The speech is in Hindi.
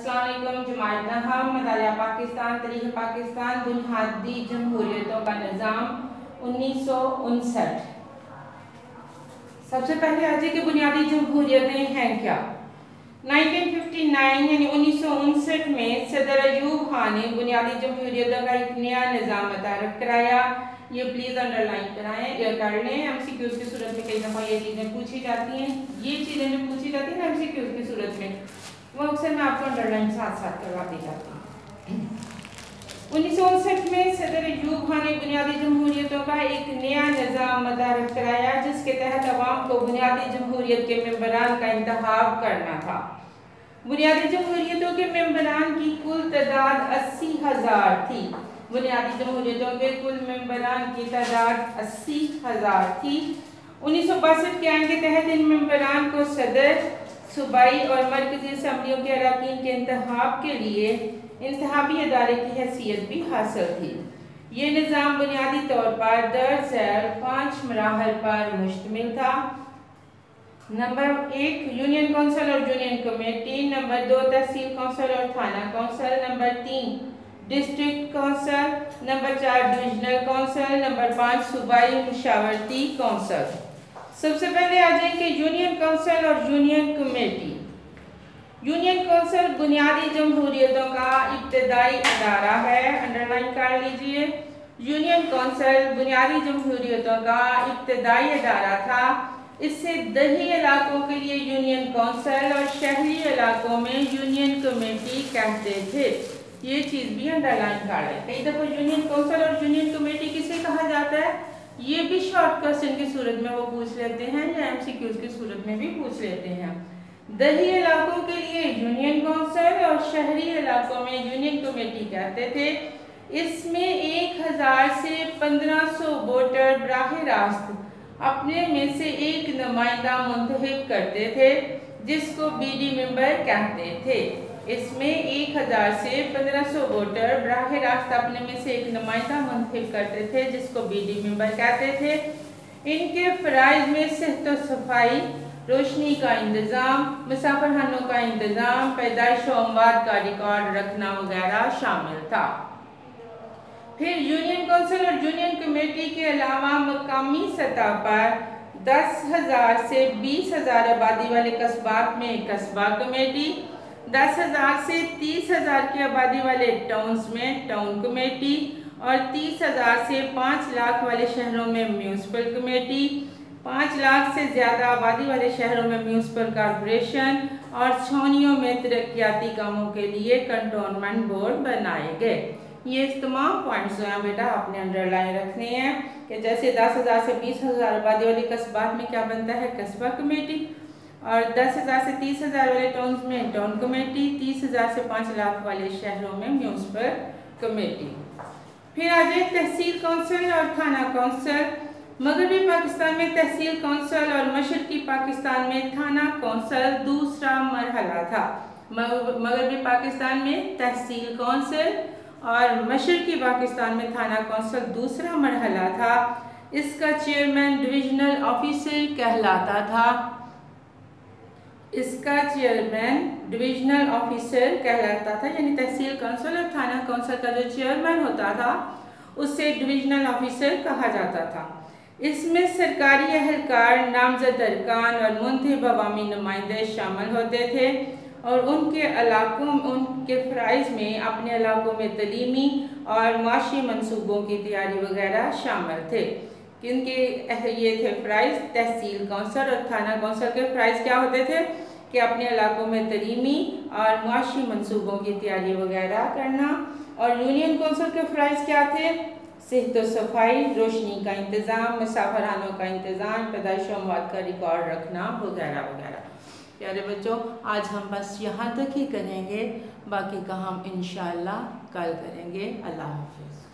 अस्सलाम वालेकुम। जमात नहम मदारिया पाकिस्तान तरीक़ पाकिस्तान बुनियादी जमहूरियतों का निज़ाम 1959। सबसे पहले आज की बुनियादी जमहूरियतें हैं क्या। 1959 यानी 1959 में सदर अयूब खान ने बुनियादी जमहूरियतों का एक नया निज़ाम मुतारफ़ कराया। ये प्लीज़ अंडरलाइन कराएं या कर लें। एमसीक्यूज़ की सूरत में कई दफ़ा ये चीज़ें पूछी जाती हैं। ये चीज़ें जो पूछी जाती हैं ना एमसीक्यूज़ की सूरत में, वो अक्सर मैं आपको अंडरलाइन साथ साथ करवा दी जाती हूँ। 1959 में सदर अयूब खान ने बुनियादी जमहूरियतों का एक नया निज़ाम मुतारफ़ कराया, जिसके तहत अवाम को बुनियादी जमहूरियत के मेंबरान का इंतखाब करना था। बुनियादी जमहूरियतों के मेंबरान की कुल तादाद 80,000 थी। बुनियादी जमहूरियतों के कुल मेंबरान की तादाद 80,000 थी। 1962 के आइन के तहत इन मेंबरान को सदर, सूबाई और मरकजी असम्बलियों के अरकान के इंतखाब के लिए इंतखाबी अदारे की हैसियत भी हासिल थी। ये निज़ाम बुनियादी तौर पर दर झैल 5 मराहल पर मुश्तमिल था। नंबर 1 यूनियन कौंसिल और union committee, number 2 tehsil council और थाना council, number 3 district council, number 4 divisional council, number 5 सूबाई मुशावरती कौंसिल। सबसे पहले आ जाएंगे यूनियन कौंसिल और यूनियन कमेटी। यूनियन कौंसिल बुनियादी जमहूरियतों का इब्तदाई अदारा है, अंडरलाइन कर लीजिए। यूनियन कौंसिल बुनियादी जमहूरियतों का इब्तदाई अदारा था। इससे दही इलाकों के लिए यूनियन कौंसिल और शहरी इलाकों में यूनियन कमेटी कहते थे। ये चीज़ भी अंडरलाइन कर लें। कई दफ़ा यूनियन कौंसिल और यूनियन कमेटी किसे कहा जाता है, ये भी शॉर्ट क्वेश्चन की सूरत में वो पूछ लेते हैं या एमसीक्यूज की सूरत में भी पूछ लेते हैं। दही इलाकों के लिए यूनियन कौंसिल और शहरी इलाकों में यूनियन कमेटी कहते थे। इसमें 1000 से 1500 वोटर बराह रास्त अपने में से एक नुमाइंदा मुंतखब करते थे, जिसको बीडी मेंबर कहते थे। इसमें 1000 से 1500 वोटर बराह रास्त अपने में से एक नुमाइंदा मुंतखब करते थे, जिसको बीडी मेंबर कहते थे। इनके फ़राइज़ में सेहत व सफाई, रोशनी का इंतज़ाम, मुसाफिरखानों का इंतज़ाम, पैदाइश व अमवात का रिकॉर्ड रखना वगैरह शामिल था। फिर यूनियन कौंसिल और यूनियन कमेटी के अलावा मकामी सतह पर 10,000 से 20,000 आबादी वाले कस्बात में कस्बा कमेटी, 10,000 से 30,000 की आबादी वाले टाउन्स में टाउन कमेटी और 30,000 से 5 लाख वाले शहरों में म्यूनसिपल कमेटी, 5 लाख से ज़्यादा आबादी वाले शहरों में म्यूनसिपल कॉरपोरेशन और छावनियों में तरक्याती कामों के लिए कंटोनमेंट बोर्ड बनाए गए। ये तमाम पॉइंट्स जो हैं बेटा आपने अंडरलाइन रखने हैं कि जैसे 10,000 से 20,000 आबादी वाले कस्बात में क्या बनता है, कस्बा कमेटी, और 10,000 से 30,000 वाले टाउन्स में टाउन कमेटी, 30,000 से 5 लाख वाले शहरों में म्यूनसिपल कमेटी। फिर आ जाए तहसील कौंसिल और थाना कौंसिल। मगरबी पाकिस्तान में तहसील कौंसिल और मशरकी पाकिस्तान में थाना कौंसिल दूसरा मरहला था। मगरबी पाकिस्तान में तहसील कौंसिल और मशरकी पाकिस्तान में थाना कौंसिल दूसरा मरहला था। इसका चेयरमैन डिविजनल ऑफिसर कहलाता था। इसका चेयरमैन डिविजनल ऑफिसर कहलाता था, यानी तहसील कौंसिल और थाना कौंसिल का जो चेयरमैन होता था उसे डिविजनल ऑफिसर कहा जाता था। इसमें सरकारी एहलकार, नामजद अरकान और मुंतखब अवामी नुमाइंदे शामिल होते थे और उनके इलाकों उनके फ़राइज़ में अपने इलाकों में तलीमी और माशी मंसूबों की तैयारी वगैरह शामिल थे। किनके ये थे फ़राइज़, तहसील कौंसिल और थाना कौंसिल के फ़राइज़ क्या होते थे कि अपने इलाकों में तलीमी और माशी मंसूबों की तैयारी वगैरह करना। और यूनियन कौंसिल के फ़राइज़ क्या थे, सेहत व सफाई, रोशनी का इंतज़ाम, मुसाफिरखानों का इंतज़ाम, पैदाइश व अमवात का रिकॉर्ड रखना वगैरह वगैरह। प्यारे बच्चों, आज हम बस यहाँ तक ही करेंगे, बाकी का हम इंशाअल्लाह कल करेंगे। अल्लाह हाफ़िज़।